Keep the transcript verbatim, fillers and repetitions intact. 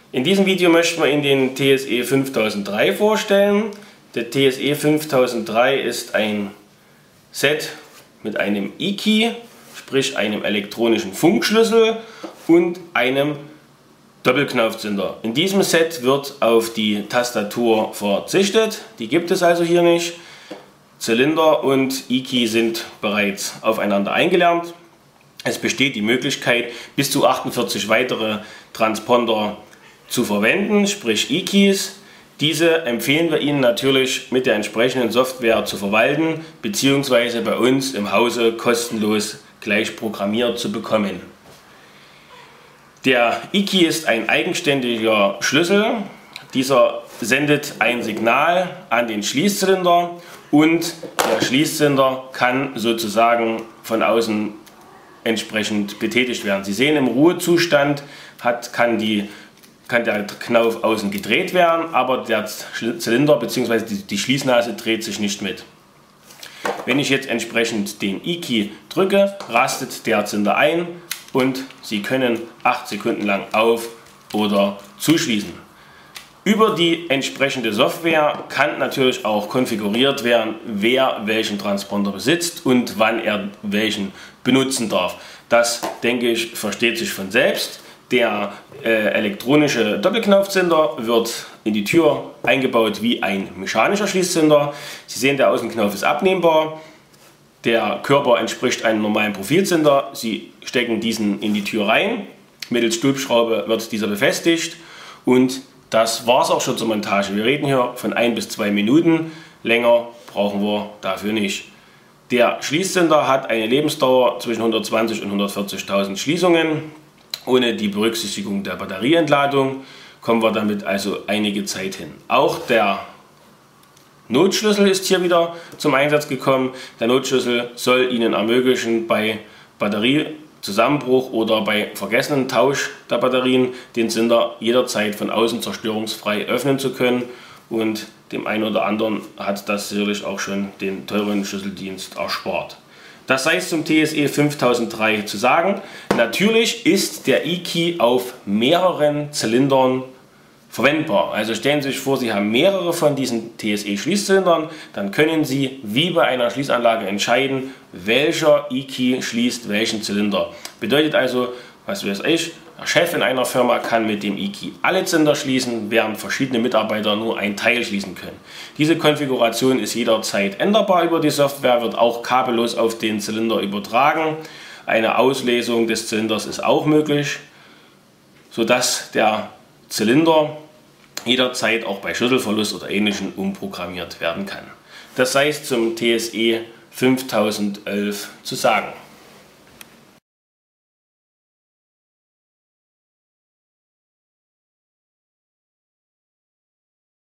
In diesem Video möchten wir Ihnen den T S E fünftausenddrei vorstellen. Der T S E fünftausenddrei ist ein Set mit einem E-Key, sprich einem elektronischen Funkschlüssel und einem Doppelknaufzünder. In diesem Set wird auf die Tastatur verzichtet, die gibt es also hier nicht. Zylinder und E-Key sind bereits aufeinander eingelernt. Es besteht die Möglichkeit, bis zu achtundvierzig weitere Transponder zu verwenden, sprich E-Keys. Diese empfehlen wir Ihnen natürlich mit der entsprechenden Software zu verwalten, beziehungsweise bei uns im Hause kostenlos gleich programmiert zu bekommen. Der E-Key ist ein eigenständiger Schlüssel. Dieser sendet ein Signal an den Schließzylinder und der Schließzylinder kann sozusagen von außen entsprechend betätigt werden. Sie sehen, im Ruhezustand hat, kann, die, kann der Knauf außen gedreht werden, aber der Zylinder bzw. die, die Schließnase dreht sich nicht mit. Wenn ich jetzt entsprechend den E-Key drücke, rastet der Zylinder ein und Sie können acht Sekunden lang auf- oder zuschließen. Über die entsprechende Software kann natürlich auch konfiguriert werden, wer welchen Transponder besitzt und wann er welchen benutzen darf. Das, denke ich, versteht sich von selbst. Der äh, elektronische Doppelknaufzünder wird in die Tür eingebaut wie ein mechanischer Schließzylinder. Sie sehen, der Außenknauf ist abnehmbar. Der Körper entspricht einem normalen Profilzylinder. Sie stecken diesen in die Tür rein. Mittels Stülpschraube wird dieser befestigt und das war es auch schon zur Montage. Wir reden hier von ein bis zwei Minuten. Länger brauchen wir dafür nicht. Der Schließzylinder hat eine Lebensdauer zwischen hundertzwanzig und hundertvierzigtausend Schließungen. Ohne die Berücksichtigung der Batterieentladung kommen wir damit also einige Zeit hin. Auch der Notschlüssel ist hier wieder zum Einsatz gekommen. Der Notschlüssel soll Ihnen ermöglichen, bei Batteriezusammenbruch oder bei vergessenem Tausch der Batterien den Zylinder jederzeit von außen zerstörungsfrei öffnen zu können, und dem einen oder anderen hat das sicherlich auch schon den teuren Schlüsseldienst erspart. Das sei es zum T S E fünftausenddrei zu sagen. Natürlich ist der E-Key auf mehreren Zylindern verwendbar. Also stellen Sie sich vor, Sie haben mehrere von diesen T S E-Schließzylindern, dann können Sie wie bei einer Schließanlage entscheiden, welcher E-Key schließt welchen Zylinder. Bedeutet also, was weiß ich, der Chef in einer Firma kann mit dem E-Key alle Zylinder schließen, während verschiedene Mitarbeiter nur ein Teil schließen können. Diese Konfiguration ist jederzeit änderbar über die Software, wird auch kabellos auf den Zylinder übertragen. Eine Auslesung des Zylinders ist auch möglich, sodass der Zylinder jederzeit auch bei Schlüsselverlust oder Ähnlichem umprogrammiert werden kann. Das sei es zum T S E fünftausendelf zu sagen.